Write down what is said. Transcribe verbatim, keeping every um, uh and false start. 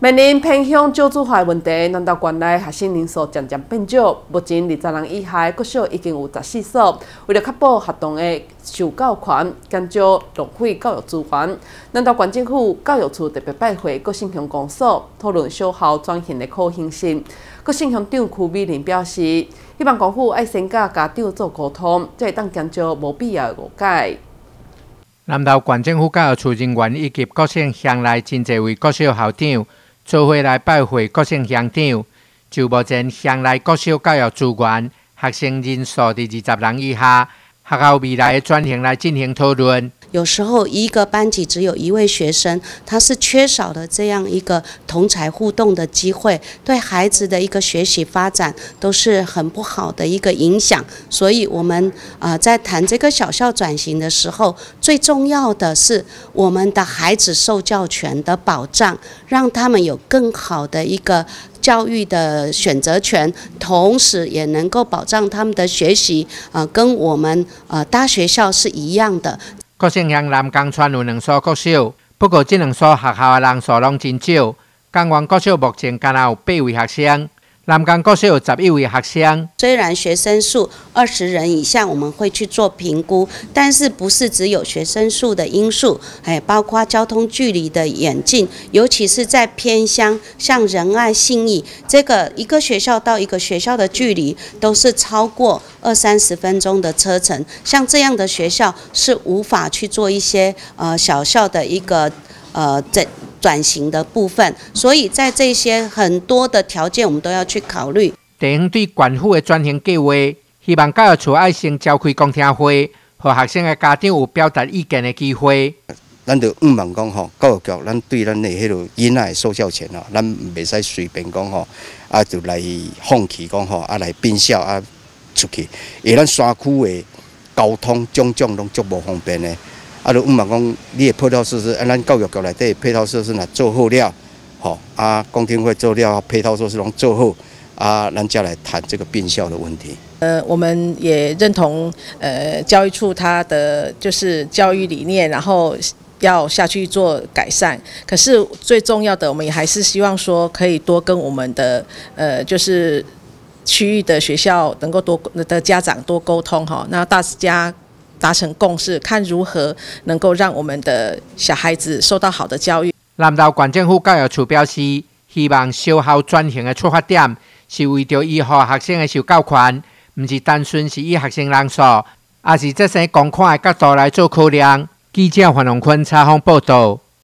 面临偏乡少子化问题，南投县内学生人数渐渐变少，目前二十人以下国小已经有十四所。为了确保学童的受教权，减少浪费教育资源，南投县政府教育处特别拜会各县乡公所，讨论小校转型的可行性。各县乡长区美玲表示，希望政府爱先甲家长做沟通，才会当减少无必要的误解。 南投县政府教育处人员以及各县乡内真侪位各小校长做伙来拜会各县乡长，就目前乡内各小教育资源、学生人数伫二十人以下，学校未来的转型来进行讨论。 有时候一个班级只有一位学生，他是缺少了这样一个同侪互动的机会，对孩子的一个学习发展都是很不好的一个影响。所以我们啊、呃、在谈这个小校转型的时候，最重要的是我们的孩子受教权的保障，让他们有更好的一个教育的选择权，同时也能够保障他们的学习，呃，跟我们呃大学校是一样的。 各县乡南港村有两所国小，不过这两所学校的人数拢真少。港湾国小目前敢有八位学生，南港国小有十一位学生。 虽然学生数二十人以下我们会去做评估，但是不是只有学生数的因素，还包括交通距离的演进，尤其是在偏乡，像仁爱、信义，这个一个学校到一个学校的距离都是超过二三十分钟的车程，像这样的学校是无法去做一些呃小校的一个呃这。转型的部分，所以在这些很多的条件，我们都要去考虑。 地方对县府的转型计划，希望教育处爱先召开公听会，让学生的家长有表达意见的机会。 咱就毋望讲吼，教育局咱对咱的迄个囡仔的受教权吼，咱袂使随便讲吼，啊就来放弃讲吼，啊来变小啊出去，因为咱山区的交通种种拢足无方便的。啊，就毋望讲你的配套设施，啊，咱教育局内底配套设施若做好了，吼，啊，公听会做了，配套设施拢做好，啊，咱再来谈这个变校的问题。 呃，我们也认同呃教育处它的就是教育理念，然后要下去做改善。可是最重要的，我们也还是希望说可以多跟我们的呃就是区域的学校能够多的家长多沟通哈，那大家达成共识，看如何能够让我们的小孩子受到好的教育。 南投县政府教育处表示，希望小校转型的出发点是为着依护学生的受教权，不是单纯是以学生人数，而是这些公款的角度来做考量。记者黄龙坤采访报道。